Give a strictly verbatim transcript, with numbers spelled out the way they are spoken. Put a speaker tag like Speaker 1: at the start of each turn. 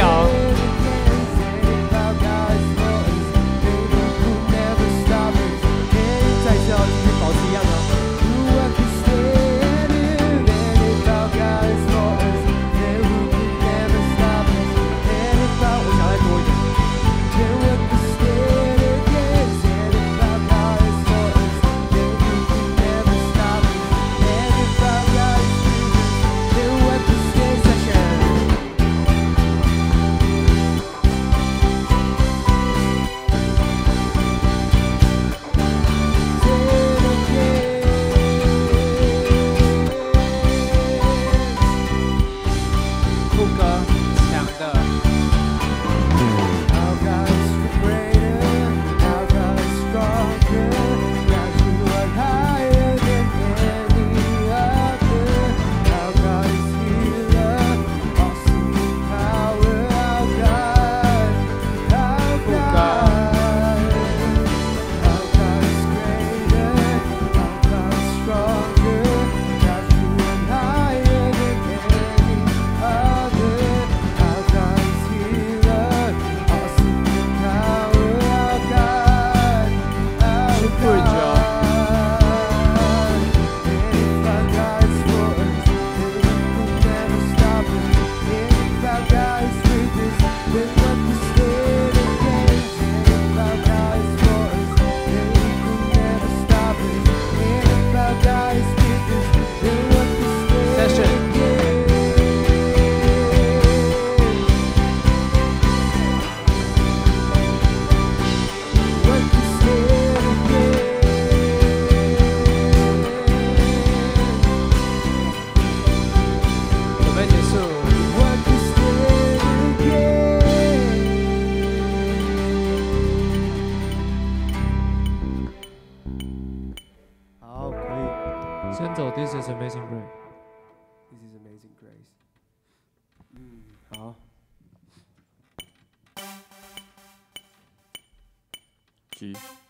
Speaker 1: 摇。
Speaker 2: 再次要继续保持一样的。我想再多一点。
Speaker 1: 副歌强的。
Speaker 2: 好，可以。
Speaker 1: 先走 This is Amazing Grace。
Speaker 2: This is Amazing Grace。嗯，好。
Speaker 3: G。